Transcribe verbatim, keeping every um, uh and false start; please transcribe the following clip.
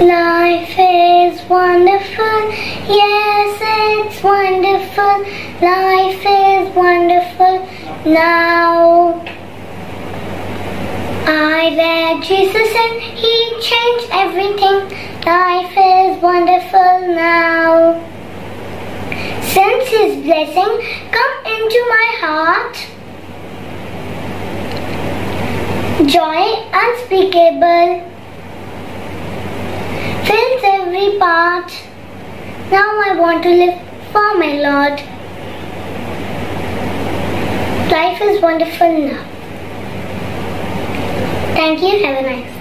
Life is wonderful, yes, it's wonderful. Life is wonderful now. I read Jesus and He changed everything. Life is wonderful now. Since His blessing come into my heart, joy unspeakable fills every part. Now I want to live for my Lord. Life is wonderful now. Thank you. Have a nice day.